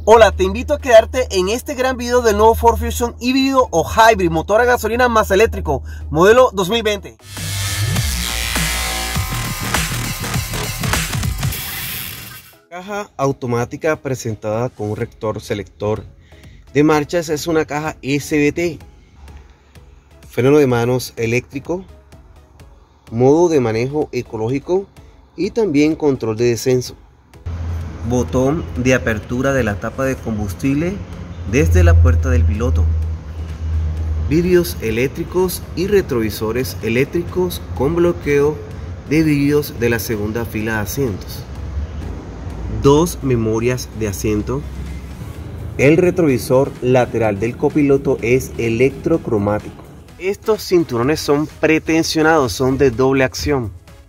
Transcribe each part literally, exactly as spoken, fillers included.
Hola, te invito a quedarte en este gran video del nuevo Ford Fusion híbrido o hybrid, motor a gasolina más eléctrico, modelo dos mil veinte. Caja automática presentada con un rector selector de marchas, es una caja S V T. Freno de manos eléctrico, modo de manejo ecológico y también control de descenso. Botón de apertura de la tapa de combustible desde la puerta del piloto. Vidrios eléctricos y retrovisores eléctricos con bloqueo de vidrios de la segunda fila de asientos. Dos memorias de asiento. El retrovisor lateral del copiloto es electrocromático. Estos cinturones son pretensionados, son de doble acción.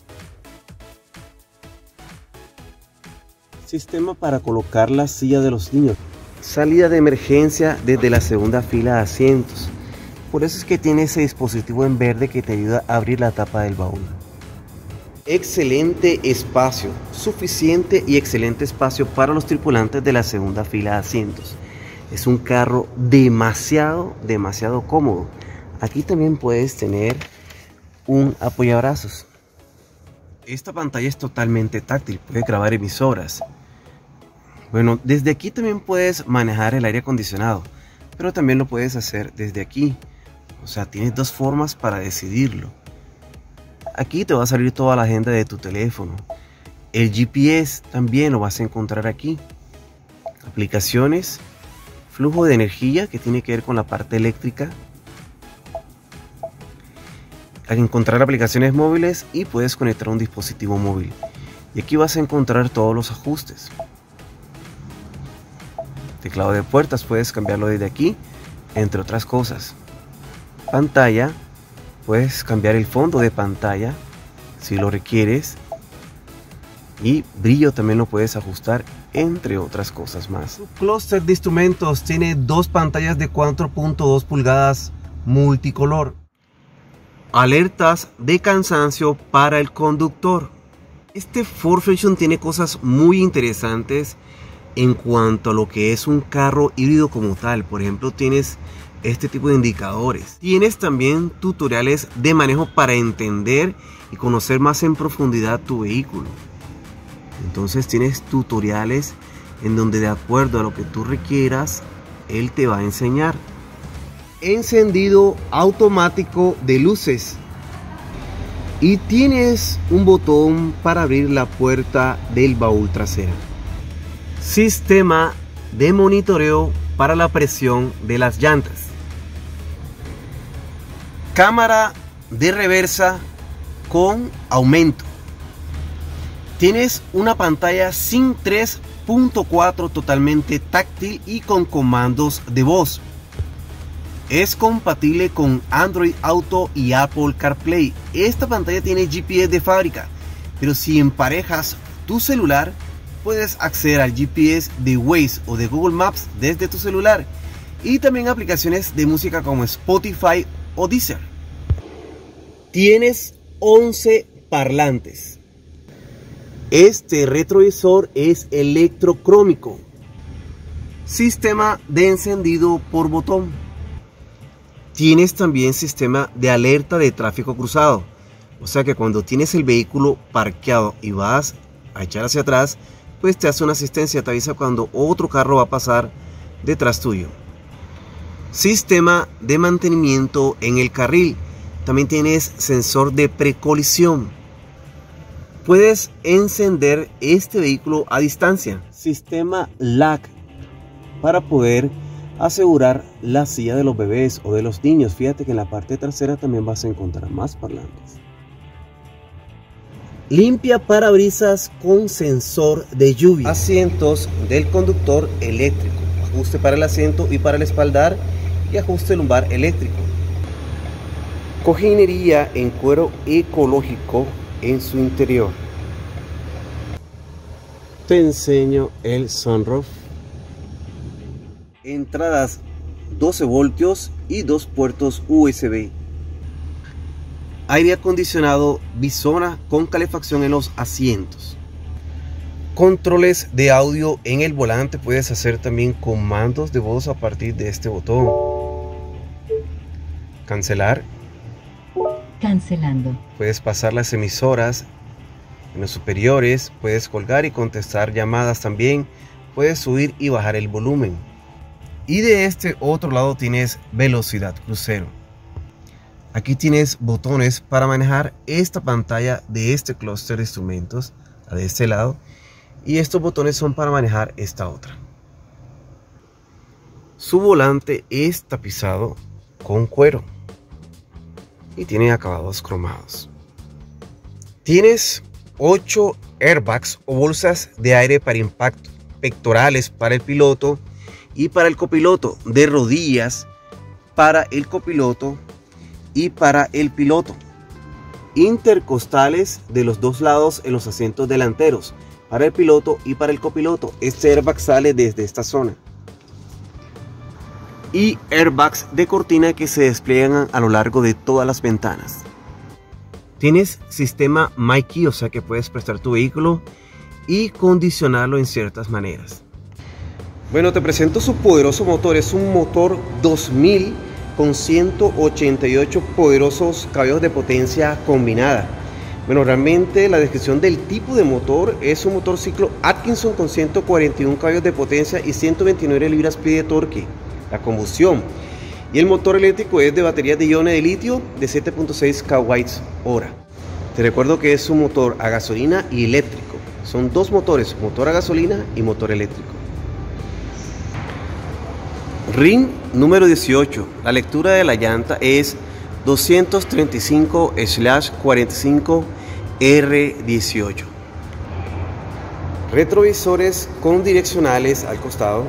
Sistema para colocar la silla de los niños. Salida de emergencia desde la segunda fila de asientos. Por eso es que tiene ese dispositivo en verde que te ayuda a abrir la tapa del baúl. Excelente espacio, suficiente y excelente espacio para los tripulantes de la segunda fila de asientos. Es un carro demasiado, demasiado cómodo. Aquí también puedes tener un apoyabrazos. Esta pantalla es totalmente táctil, puede grabar emisoras. Bueno, desde aquí también puedes manejar el aire acondicionado, pero también lo puedes hacer desde aquí. O sea, tienes dos formas para decidirlo. Aquí te va a salir toda la agenda de tu teléfono. El G P S también lo vas a encontrar aquí. Aplicaciones, flujo de energía que tiene que ver con la parte eléctrica. Al encontrar aplicaciones móviles y puedes conectar un dispositivo móvil. Y aquí vas a encontrar todos los ajustes. Teclado de puertas, puedes cambiarlo desde aquí, entre otras cosas. Pantalla, puedes cambiar el fondo de pantalla si lo requieres. Y brillo también lo puedes ajustar, entre otras cosas más. Su clúster de instrumentos tiene dos pantallas de cuatro punto dos pulgadas multicolor. Alertas de cansancio para el conductor. Este Ford Fusion tiene cosas muy interesantes en cuanto a lo que es un carro híbrido como tal. Por ejemplo, tienes este tipo de indicadores. Tienes también tutoriales de manejo para entender y conocer más en profundidad tu vehículo. Entonces tienes tutoriales en donde, de acuerdo a lo que tú requieras, él te va a enseñar. Encendido automático de luces. Y tienes un botón para abrir la puerta del baúl trasero. Sistema de monitoreo para la presión de las llantas. Cámara de reversa con aumento. Tienes una pantalla S I M tres punto cuatro totalmente táctil y con comandos de voz. Es compatible con Android Auto y Apple CarPlay. Esta pantalla tiene G P S de fábrica, pero si emparejas tu celular, puedes acceder al G P S de Waze o de Google Maps desde tu celular. Y también aplicaciones de música como Spotify o Deezer. Tienes once parlantes. Este retrovisor es electrocrómico. Sistema de encendido por botón. Tienes también sistema de alerta de tráfico cruzado. O sea que cuando tienes el vehículo parqueado y vas a echar hacia atrás, pues te hace una asistencia, te avisa cuando otro carro va a pasar detrás tuyo. Sistema de mantenimiento en el carril. También tienes sensor de precolisión. Puedes encender este vehículo a distancia. Sistema L A C para poder asegurar la silla de los bebés o de los niños. Fíjate que en la parte trasera también vas a encontrar más parlantes. Limpia parabrisas con sensor de lluvia. Asientos del conductor eléctrico. Ajuste para el asiento y para el espaldar y ajuste lumbar eléctrico. Cojinería en cuero ecológico en su interior. Te enseño el sunroof. Entradas doce voltios y dos puertos U S B. Aire acondicionado bisona con calefacción en los asientos. controles de audio en el volante. Puedes hacer también comandos de voz a partir de este botón. Cancelar. Cancelando. Puedes pasar las emisoras en los superiores. Puedes colgar y contestar llamadas también. Puedes subir y bajar el volumen. Y de este otro lado tienes velocidad crucero. Aquí tienes botones para manejar esta pantalla de este clúster de instrumentos, la de este lado. Y estos botones son para manejar esta otra. Su volante es tapizado con cuero y tiene acabados cromados. Tienes ocho airbags o bolsas de aire para impacto, pectorales para el piloto y para el copiloto, de rodillas para el copiloto y para el piloto, intercostales de los dos lados en los asientos delanteros para el piloto y para el copiloto. Este airbag sale desde esta zona. Y airbags de cortina que se despliegan a lo largo de todas las ventanas. Tienes sistema MyKey, o sea que puedes prestar tu vehículo y condicionarlo en ciertas maneras. Bueno, te presento su poderoso motor. Es un motor dos mil con ciento ochenta y ocho poderosos caballos de potencia combinada. Bueno, realmente la descripción del tipo de motor es un motor ciclo Atkinson con ciento cuarenta y uno caballos de potencia y ciento veintinueve libras-pie de torque. La combustión. Y el motor eléctrico es de baterías de iones de litio de siete punto seis kilowatts hora. Te recuerdo que es un motor a gasolina y eléctrico. Son dos motores, motor a gasolina y motor eléctrico. Ring número dieciocho. La lectura de la llanta es doscientos treinta y cinco cuarenta y cinco R dieciocho. Retrovisores con direccionales al costado.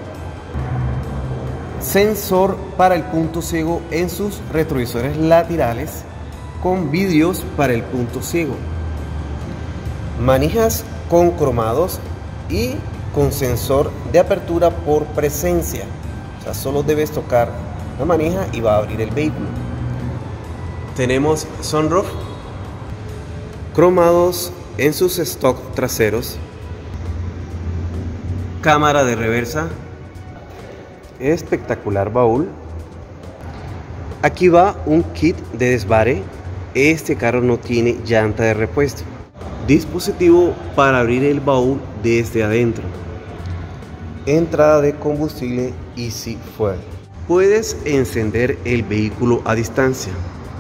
Sensor para el punto ciego en sus retrovisores laterales con vidrios para el punto ciego. Manijas con cromados y con sensor de apertura por presencia. O sea, solo debes tocar la manija y va a abrir el vehículo. Tenemos sunroof, cromados en sus stock traseros, cámara de reversa, espectacular baúl. Aquí va un kit de desvare. Este carro no tiene llanta de repuesto. Dispositivo para abrir el baúl desde adentro. Entrada de combustible Easy Fuel. Puedes encender el vehículo a distancia.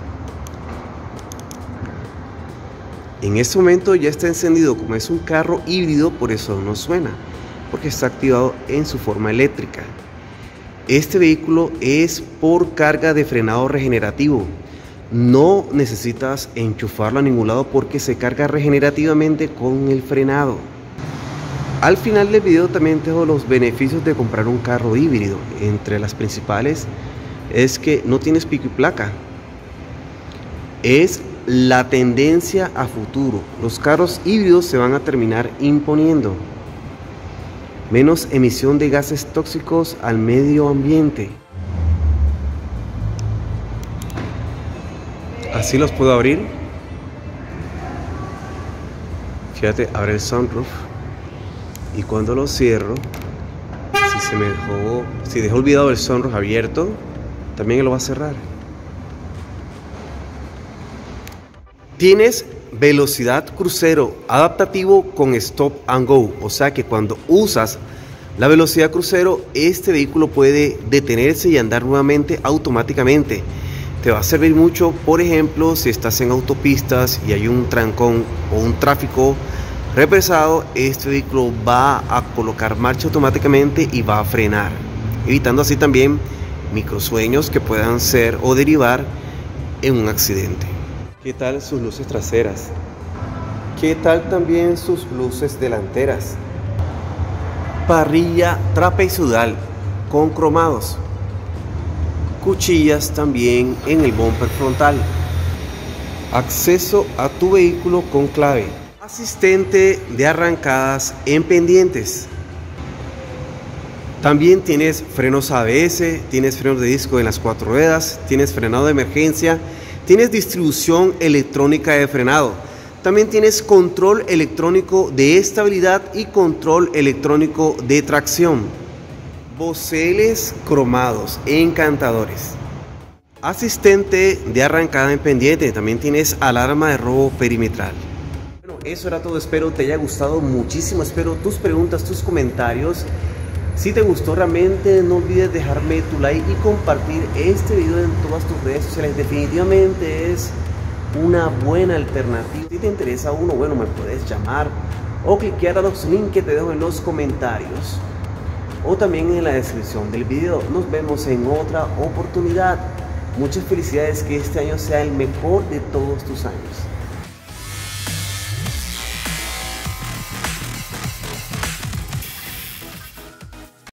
En este momento ya está encendido. Como es un carro híbrido, por eso no suena, porque está activado en su forma eléctrica. Este vehículo es por carga de frenado regenerativo. No necesitas enchufarlo a ningún lado porque se carga regenerativamente con el frenado. Al final del video también te dejo los beneficios de comprar un carro híbrido. Entre las principales es que no tienes pico y placa. Es la tendencia a futuro. Los carros híbridos se van a terminar imponiendo. Menos emisión de gases tóxicos al medio ambiente. Así los puedo abrir. Fíjate, abre el sunroof. Y cuando lo cierro, si se me dejó, si dejó olvidado el sunroof abierto, también lo va a cerrar. Tienes velocidad crucero adaptativo con stop and go, o sea que cuando usas la velocidad crucero, este vehículo puede detenerse y andar nuevamente automáticamente. Te va a servir mucho, por ejemplo, si estás en autopistas y hay un trancón o un tráfico represado, este vehículo va a colocar marcha automáticamente y va a frenar, evitando así también microsueños que puedan ser o derivar en un accidente. ¿Qué tal sus luces traseras? ¿Qué tal también sus luces delanteras? Parrilla trapezoidal con cromados. Cuchillas también en el bumper frontal. Acceso a tu vehículo con clave. Asistente de arrancadas en pendientes. También tienes frenos A B S, tienes frenos de disco en las cuatro ruedas, tienes frenado de emergencia, tienes distribución electrónica de frenado. También tienes control electrónico de estabilidad y control electrónico de tracción. Boceles cromados, encantadores. Asistente de arrancada en pendiente, también tienes alarma de robo perimetral. Bueno, eso era todo, espero te haya gustado muchísimo, espero tus preguntas, tus comentarios. Si te gustó realmente, no olvides dejarme tu like y compartir este video en todas tus redes sociales. Definitivamente es una buena alternativa. Si te interesa uno, bueno, me puedes llamar o cliquear a los links que te dejo en los comentarios o también en la descripción del video. Nos vemos en otra oportunidad. Muchas felicidades, que este año sea el mejor de todos tus años.